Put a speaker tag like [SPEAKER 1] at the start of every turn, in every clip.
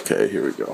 [SPEAKER 1] Okay, here we go.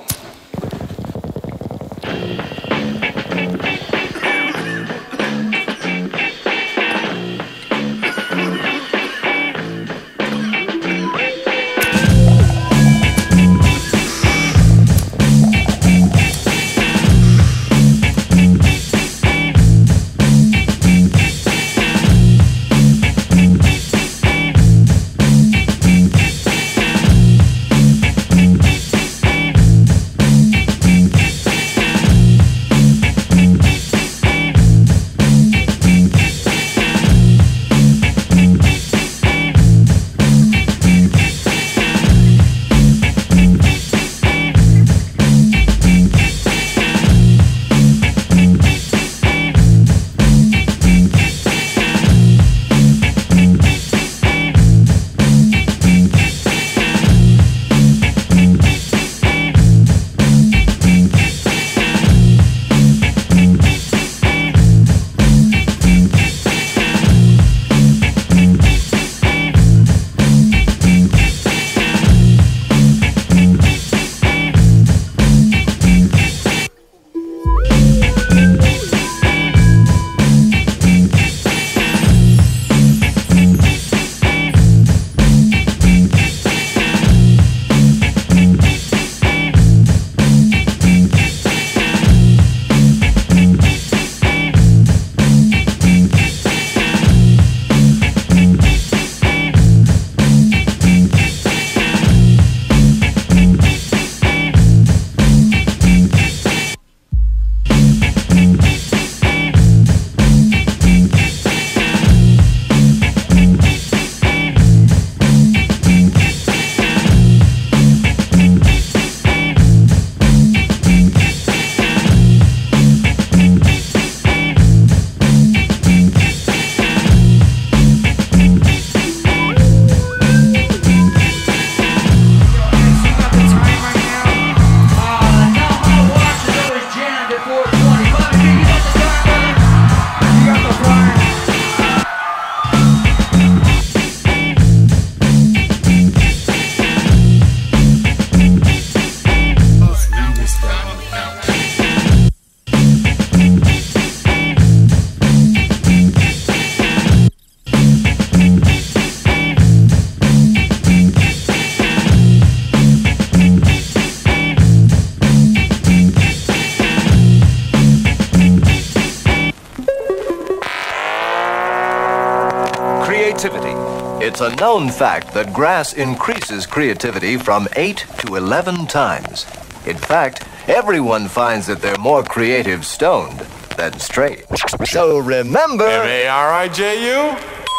[SPEAKER 2] Creativity. It's a known fact that grass increases creativity from 8 to 11 times. In fact, everyone finds that they're more creative stoned than straight. So remember...
[SPEAKER 3] M-A-R-I-J-U?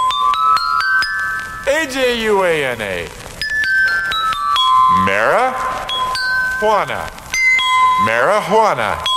[SPEAKER 3] A-J-U-A-N-A. Marijuana. Marijuana.